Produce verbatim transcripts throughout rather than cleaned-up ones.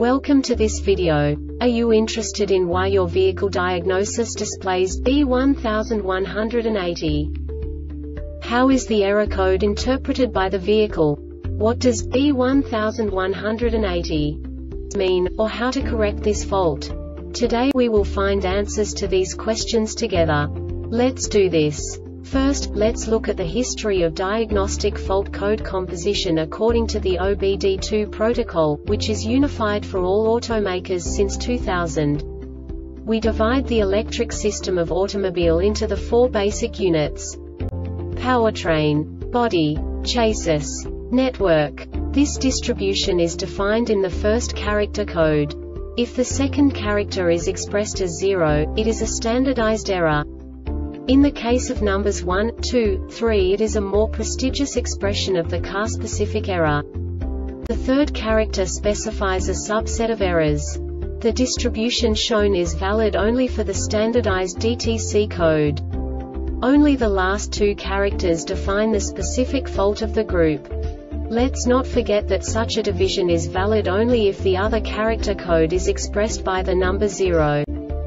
Welcome to this video. Are you interested in why your vehicle diagnosis displays B one one eight zero? How is the error code interpreted by the vehicle? What does B one one eight zero mean, or how to correct this fault? Today we will find answers to these questions together. Let's do this. First, let's look at the history of diagnostic fault code composition according to the O B D two protocol, which is unified for all automakers since two thousand. We divide the electric system of automobile into the four basic units: powertrain, body, chassis, network. This distribution is defined in the first character code. If the second character is expressed as zero, it is a standardized error. In the case of numbers one, two, three, it is a more prestigious expression of the car-specific error. The third character specifies a subset of errors. The distribution shown is valid only for the standardized D T C code. Only the last two characters define the specific fault of the group. Let's not forget that such a division is valid only if the other character code is expressed by the number zero.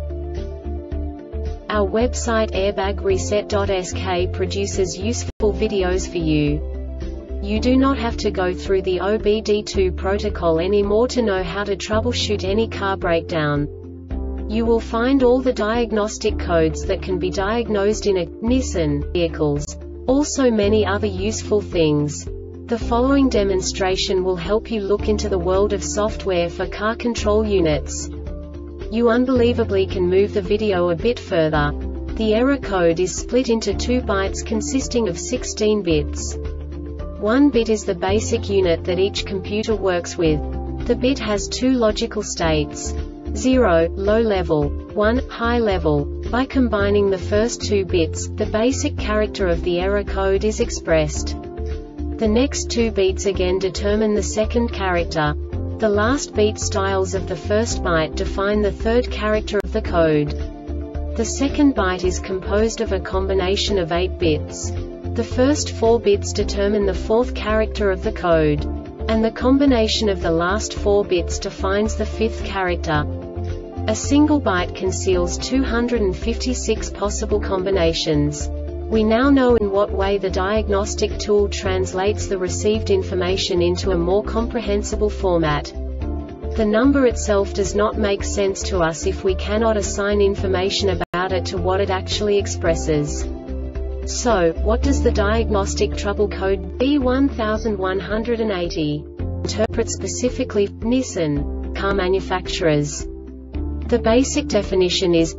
Our website airbag reset dot S K produces useful videos for you. You do not have to go through the O B D two protocol anymore to know how to troubleshoot any car breakdown. You will find all the diagnostic codes that can be diagnosed in a Nissan vehicles. Also many other useful things. The following demonstration will help you look into the world of software for car control units. You unbelievably can move the video a bit further. The error code is split into two bytes consisting of sixteen bits. One bit is the basic unit that each computer works with. The bit has two logical states: zero, low level, one, high level. By combining the first two bits, the basic character of the error code is expressed. The next two bits again determine the second character. The last beat styles of the first byte define the third character of the code. The second byte is composed of a combination of eight bits. The first four bits determine the fourth character of the code. And the combination of the last four bits defines the fifth character. A single byte conceals two hundred fifty-six possible combinations. We now know in what way the diagnostic tool translates the received information into a more comprehensible format. The number itself does not make sense to us if we cannot assign information about it to what it actually expresses. So, what does the diagnostic trouble code B one one eight zero interpret specifically for Nissan car manufacturers? The basic definition is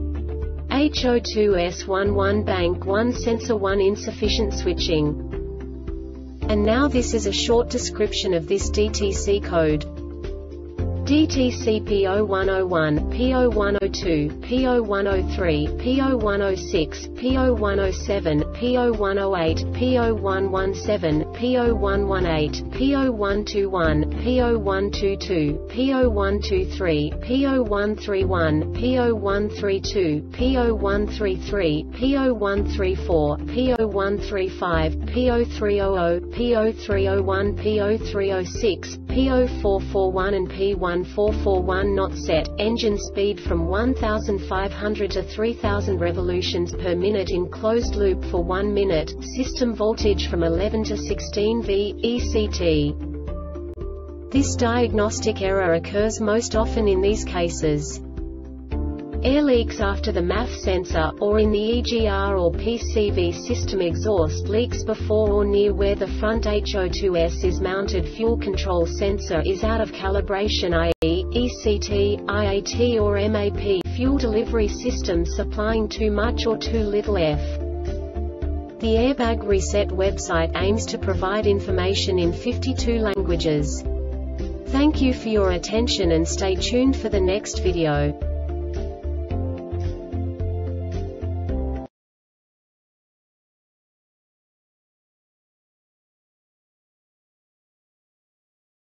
H zero two S one one bank one sensor one insufficient switching. And now this is a short description of this D T C code. D T C P zero one zero one, P zero one zero two, P zero one zero three, P zero one zero six, P zero one zero seven, P zero one zero eight, P zero one one seven, P zero one one eight, P zero one two one, P zero one two two, P zero one two three, P zero one three one, P zero one three two, P zero one three three, P zero one three four, P zero one three five, P zero three zero zero, P zero three zero one, P zero three zero six, P zero four four one and P one four four one. Not set. Engine speed from one thousand five hundred to three thousand revolutions per minute in closed loop for one minute. System voltage from eleven to sixteen volts, E C T. This diagnostic error occurs most often in these cases: air leaks after the M A F sensor, or in the E G R or P C V system; exhaust leaks before or near where the front H zero two S is mounted; fuel control sensor is out of calibration, that is, E C T, I A T or M A P; fuel delivery system supplying too much or too little F. The Airbag Reset website aims to provide information in fifty-two languages. Thank you for your attention and stay tuned for the next video.